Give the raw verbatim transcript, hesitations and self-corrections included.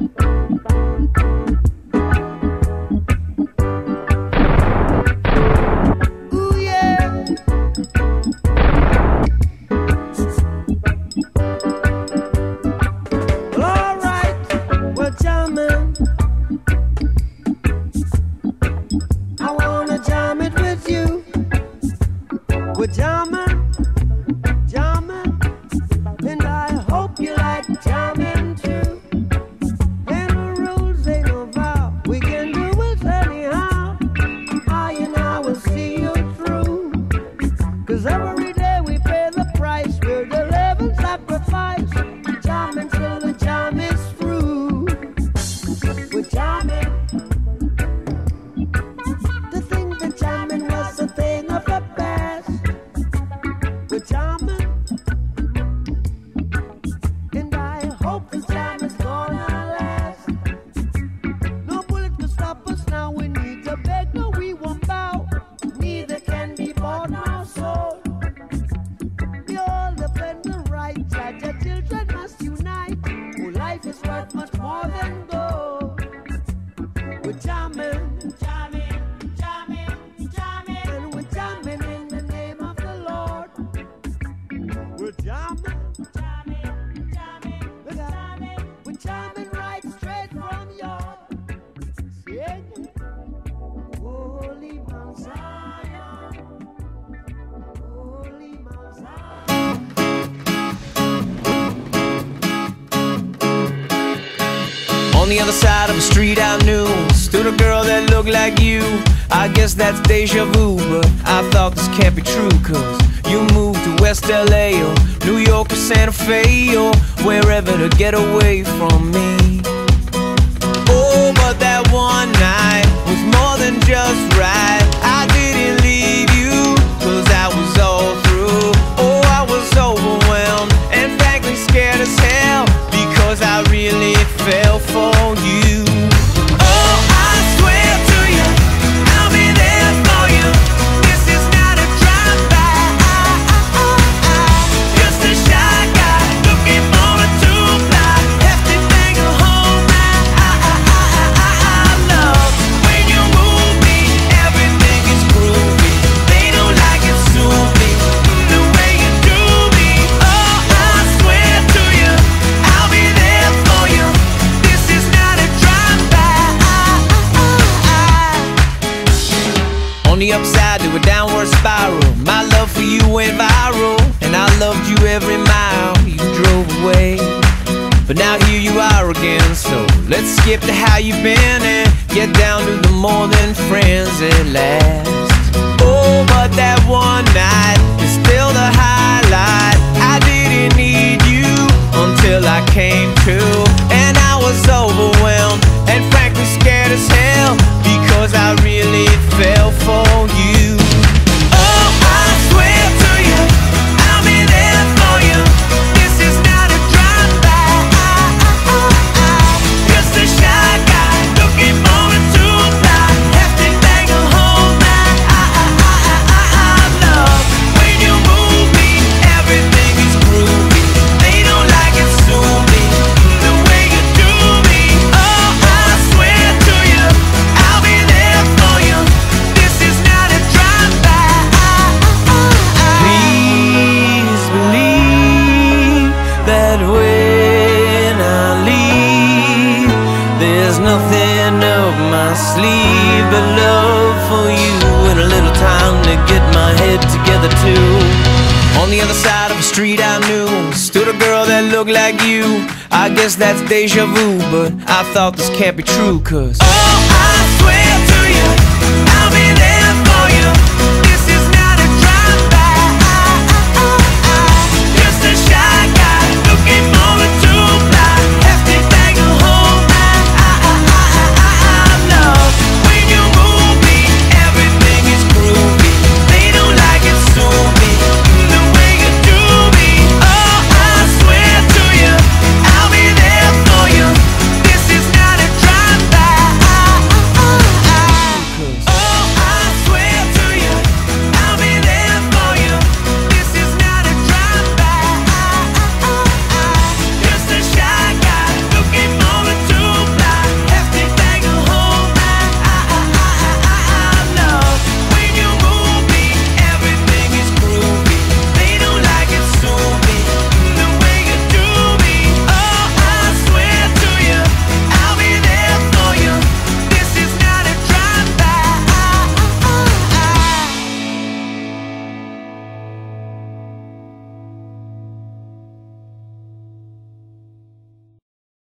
On the other side of the street I knew stood a girl that looked like you. I guess that's deja vu, but I thought this can't be true, cause you moved to West L A or New York or Santa Fe or wherever to get away from me. Oh, but that one night was more than just right. I didn't leave you, cause I was all through. Oh, I was overwhelmed and frankly scared as hell, because I really fell for you. Oh, I swear to you, I'll be there for you. This is not a drive-by. Just a shy guy looking for a two-ply, hefty thing to hold my love. When you move me, everything is groovy. They don't like it, sue me the way you do me. Oh, I swear to you, I'll be there for you. This is not a drive-by. On the upside to a downward spiral, my love for you went viral, and I loved you every mile you drove away. But now here you are again, so let's skip to how you've been and get down to the more than friends at last. Oh, but that one night is still the highlight. I didn't need you until I came to, and I was overwhelmed and frankly scared as hell, because I really fell for you. Oh, I swear to you, I'll be there for you. This is not a drive-by. Just a shy guy looking for a two-ply, hefty thing to hold my love. When you move me, everything is groovy. They don't like it, sue me the way you do me. Oh, I swear to you, I'll be there for you. This is not a drive-by. Please believe that when I leave, there's nothing up my sleeve but love for you, and a little time to get my head together too. On the other side of the street I knew stood a girl that looked like you. I guess that's deja vu, but I thought this can't be true, cause oh,